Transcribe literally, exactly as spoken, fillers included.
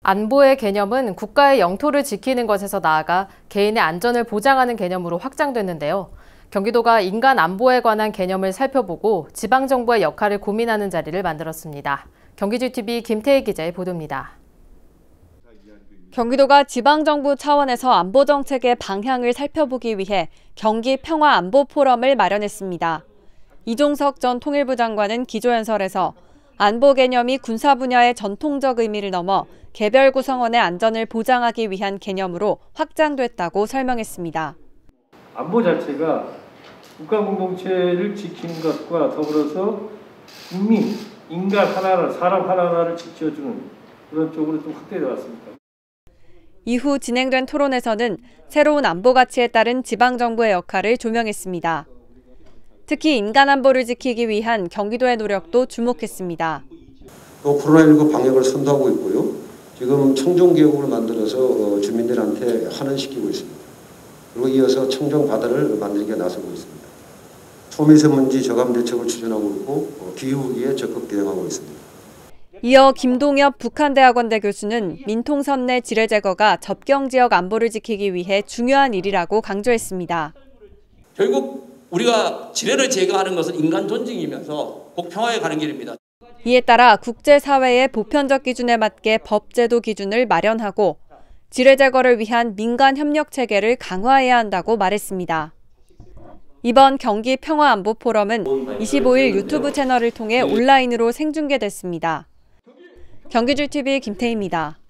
안보의 개념은 국가의 영토를 지키는 것에서 나아가 개인의 안전을 보장하는 개념으로 확장됐는데요. 경기도가 인간 안보에 관한 개념을 살펴보고 지방정부의 역할을 고민하는 자리를 만들었습니다. 경기지티비 김태희 기자의 보도입니다. 경기도가 지방정부 차원에서 안보정책의 방향을 살펴보기 위해 경기 평화안보포럼을 마련했습니다. 이종석 전 통일부 장관은 기조연설에서 안보 개념이 군사 분야의 전통적 의미를 넘어 개별 구성원의 안전을 보장하기 위한 개념으로 확장됐다고 설명했습니다. 안보 자체가 국가 공동체를 지키는 것과 더불어서 국민, 인간 하나하나, 사람 하나하나를 지켜주는 그런 쪽으로 좀 확대되어 왔습니다. 이후 진행된 토론에서는 새로운 안보 가치에 따른 지방정부의 역할을 조명했습니다. 특히 인간 안보를 지키기 위한 경기도의 노력도 주목했습니다. 또 코로나십구 방역을 선도하고 있고요. 지금 청정계획을 만들어서 주민들한테 환원시키고 있습니다. 그리고 이어서 청정바다를 만들기 나서고 있습니다. 초미세먼지 저감 대책을 추진하고 있고 기후위기에 적극 대응하고 있습니다. 이어 김동엽 북한대학원대 교수는 민통선 내 지뢰 제거가 접경지역 안보를 지키기 위해 중요한 일이라고 강조했습니다. 결국 우리가 지뢰를 제거하는 것은 인간 존중이면서 꼭 평화에 가는 길입니다. 이에 따라 국제사회의 보편적 기준에 맞게 법제도 기준을 마련하고 지뢰 제거를 위한 민간 협력 체계를 강화해야 한다고 말했습니다. 이번 경기 평화안보 포럼은 이십오일 유튜브 채널을 통해 온라인으로 생중계됐습니다. 경기지티비 김태희입니다.